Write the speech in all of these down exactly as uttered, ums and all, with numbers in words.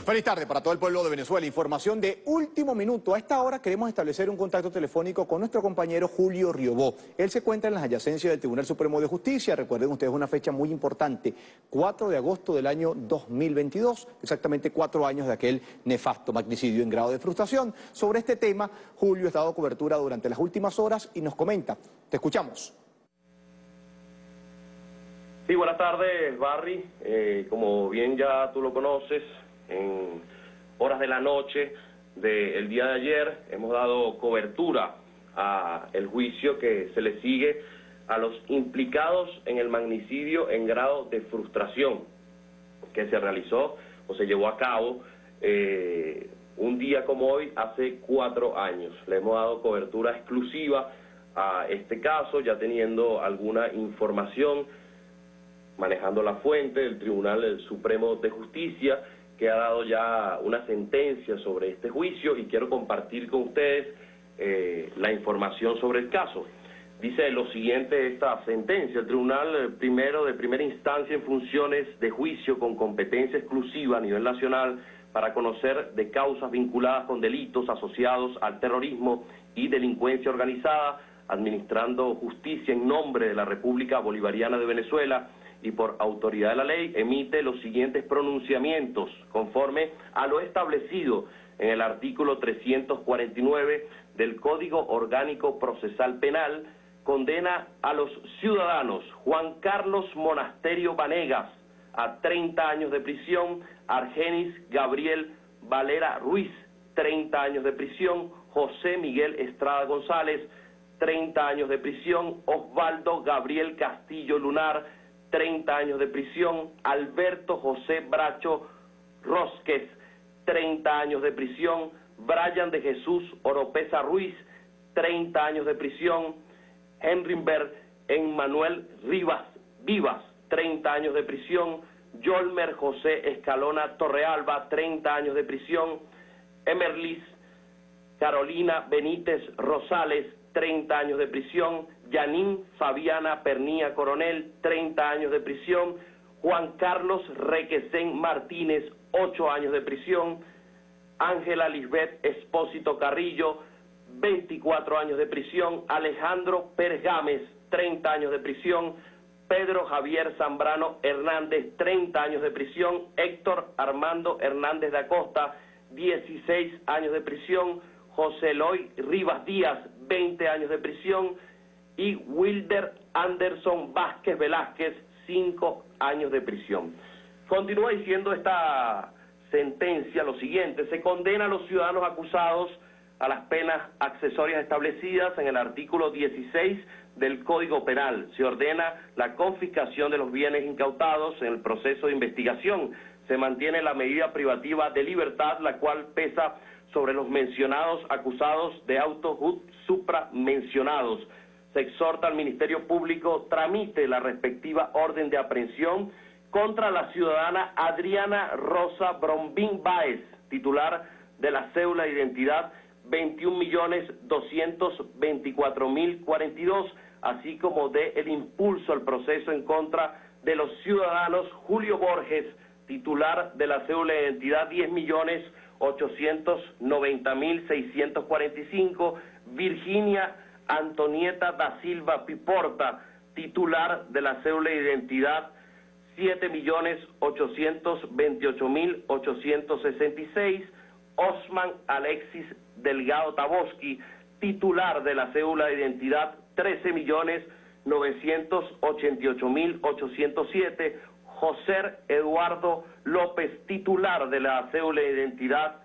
Feliz tarde para todo el pueblo de Venezuela. Información de último minuto. A esta hora queremos establecer un contacto telefónico con nuestro compañero Julio Riobó. Él se encuentra en las adyacencias del Tribunal Supremo de Justicia. Recuerden ustedes una fecha muy importante, cuatro de agosto del año dos mil veintidós, exactamente cuatro años de aquel nefasto magnicidio en grado de frustración. Sobre este tema, Julio ha dado cobertura durante las últimas horas y nos comenta. Te escuchamos. Sí, buenas tardes, Barry. Eh, como bien ya tú lo conoces, en horas de la noche del día de ayer hemos dado cobertura a el juicio que se le sigue a los implicados en el magnicidio en grado de frustración que se realizó o se llevó a cabo eh, un día como hoy hace cuatro años. Le hemos dado cobertura exclusiva a este caso, ya teniendo alguna información, manejando la fuente del Tribunal Supremo de Justicia, que ha dado ya una sentencia sobre este juicio, y quiero compartir con ustedes eh, la información sobre el caso. Dice lo siguiente esta sentencia: el Tribunal Primero de Primera Instancia en funciones de juicio con competencia exclusiva a nivel nacional para conocer de causas vinculadas con delitos asociados al terrorismo y delincuencia organizada, administrando justicia en nombre de la República Bolivariana de Venezuela y por autoridad de la ley, emite los siguientes pronunciamientos conforme a lo establecido en el artículo trescientos cuarenta y nueve del Código Orgánico Procesal Penal. Condena a los ciudadanos Juan Carlos Monasterio Vanegas a treinta años de prisión, Argenis Gabriel Valera Ruiz, treinta años de prisión, José Miguel Estrada González, treinta años de prisión, Osvaldo Gabriel Castillo Lunar, treinta años de prisión, Alberto José Bracho Rosquez, treinta años de prisión, Brian de Jesús Oropesa Ruiz, treinta años de prisión, Henrinberg Emmanuel Rivas Vivas, treinta años de prisión, Yolmer José Escalona Torrealba, treinta años de prisión, Emerlis Carolina Benítez Rosales, treinta años de prisión, Yanín Fabiana Pernía Coronel, treinta años de prisión, Juan Carlos Requesén Martínez, ocho años de prisión, Ángela Lisbeth Espósito Carrillo, veinticuatro años de prisión, Alejandro Pérez Gámez, treinta años de prisión, Pedro Javier Zambrano Hernández, treinta años de prisión, Héctor Armando Hernández de Acosta, dieciséis años de prisión, José Eloy Rivas Díaz, veinte años de prisión, y Wilder Anderson Vázquez Velázquez, cinco años de prisión. Continúa diciendo esta sentencia lo siguiente: se condena a los ciudadanos acusados a las penas accesorias establecidas en el artículo dieciséis del Código Penal. Se ordena la confiscación de los bienes incautados en el proceso de investigación. Se mantiene la medida privativa de libertad, la cual pesa sobre los mencionados acusados de autos supramencionados. Se exhorta al Ministerio Público tramite la respectiva orden de aprehensión contra la ciudadana Adriana Rosa Brombín Báez, titular de la cédula de identidad veintiún millones doscientos veinticuatro mil cuarenta y dos, así como de el impulso al proceso en contra de los ciudadanos Julio Borges, titular de la cédula de identidad diez millones ochocientos noventa mil seiscientos cuarenta y cinco, Virginia Antonieta da Silva Piporta, titular de la cédula de identidad siete millones ochocientos veintiocho mil ochocientos sesenta y seis, Osman Alexis Delgado Taboski, titular de la cédula de identidad trece millones novecientos ochenta y ocho mil ochocientos siete, José Eduardo López, titular de la cédula de identidad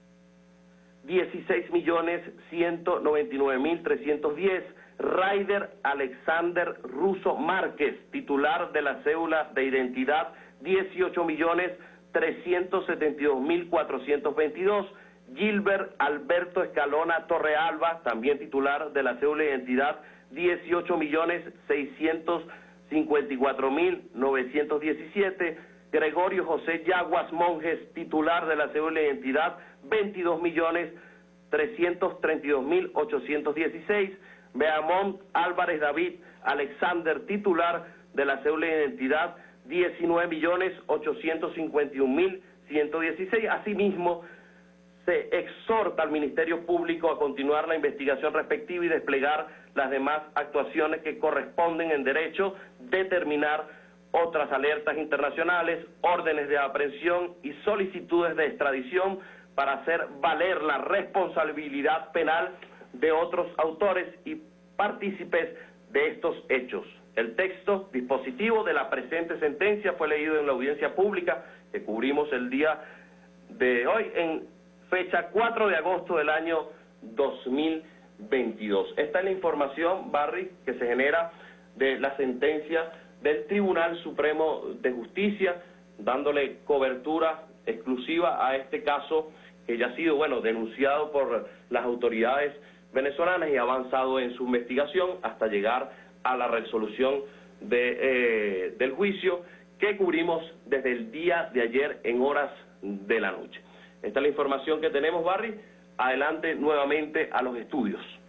dieciséis millones ciento noventa y nueve mil trescientos diez, Raider Alexander Russo Márquez, titular de la cédula de identidad dieciocho millones trescientos setenta y dos mil cuatrocientos veintidós, Gilbert Alberto Escalona Torrealba, también titular de la cédula de identidad dieciocho millones seiscientos cincuenta y cuatro mil novecientos diecisiete, Gregorio José Yaguas Monjes, titular de la cédula de identidad veintidós millones trescientos treinta y dos mil ochocientos dieciséis, Beamón Álvarez David Alexander, titular de la cédula de identidad diecinueve millones ochocientos cincuenta y un mil ciento dieciséis. Asimismo, se exhorta al Ministerio Público a continuar la investigación respectiva y desplegar las demás actuaciones que corresponden en derecho, determinar otras alertas internacionales, órdenes de aprehensión y solicitudes de extradición para hacer valer la responsabilidad penal de otros autores y partícipes de estos hechos. El texto dispositivo de la presente sentencia fue leído en la audiencia pública que cubrimos el día de hoy en fecha cuatro de agosto del año dos mil veintidós. Esta es la información, Barry, que se genera de la sentencia del Tribunal Supremo de Justicia, dándole cobertura exclusiva a este caso que ya ha sido, bueno, denunciado por las autoridades venezolanas y ha avanzado en su investigación hasta llegar a la resolución de, eh, del juicio que cubrimos desde el día de ayer en horas de la noche. Esta es la información que tenemos, Barry. Adelante nuevamente a los estudios.